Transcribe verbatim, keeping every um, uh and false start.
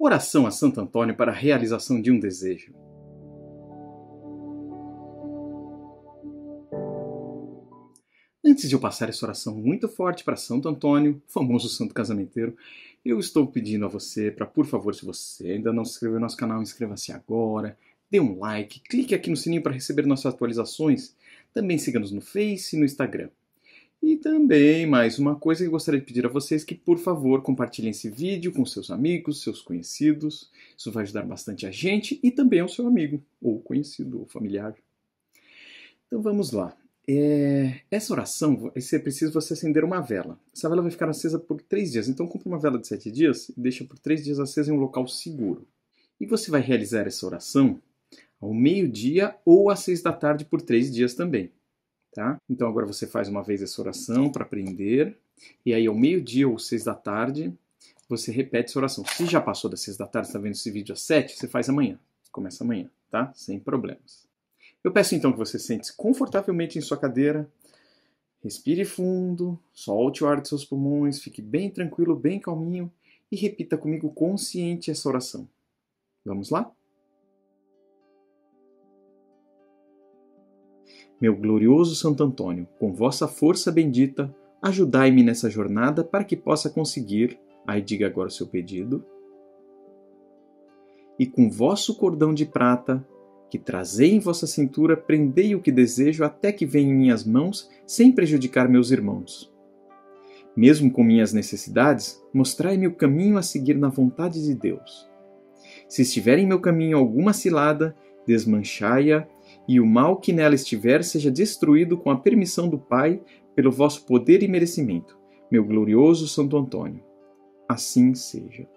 Oração a Santo Antônio para a realização de um desejo. Antes de eu passar essa oração muito forte para Santo Antônio, o famoso santo casamenteiro, eu estou pedindo a você para, por favor, se você ainda não se inscreveu no nosso canal, inscreva-se agora, dê um like, clique aqui no sininho para receber nossas atualizações, também siga-nos no Face e no Instagram. E também, mais uma coisa que eu gostaria de pedir a vocês, que por favor compartilhem esse vídeo com seus amigos, seus conhecidos. Isso vai ajudar bastante a gente e também ao seu amigo, ou conhecido, ou familiar. Então vamos lá. É... Essa oração, é preciso você acender uma vela. Essa vela vai ficar acesa por três dias, então compre uma vela de sete dias e deixa por três dias acesa em um local seguro. E você vai realizar essa oração ao meio-dia ou às seis da tarde por três dias também. Tá? Então agora você faz uma vez essa oração para aprender, e aí ao meio-dia ou seis da tarde, você repete essa oração. Se já passou das seis da tarde, está vendo esse vídeo às sete, você faz amanhã. Começa amanhã, tá? Sem problemas. Eu peço então que você sente-se confortavelmente em sua cadeira, respire fundo, solte o ar de seus pulmões, fique bem tranquilo, bem calminho, e repita comigo consciente essa oração. Vamos lá? Meu glorioso Santo Antônio, com vossa força bendita, ajudai-me nessa jornada para que possa conseguir, aí diga agora o seu pedido, e com vosso cordão de prata, que trazei em vossa cintura, prendei o que desejo até que venha em minhas mãos, sem prejudicar meus irmãos. Mesmo com minhas necessidades, mostrai-me o caminho a seguir na vontade de Deus. Se estiver em meu caminho alguma cilada, desmanchai-a, e o mal que nela estiver seja destruído com a permissão do Pai, pelo vosso poder e merecimento, meu glorioso Santo Antônio. Assim seja.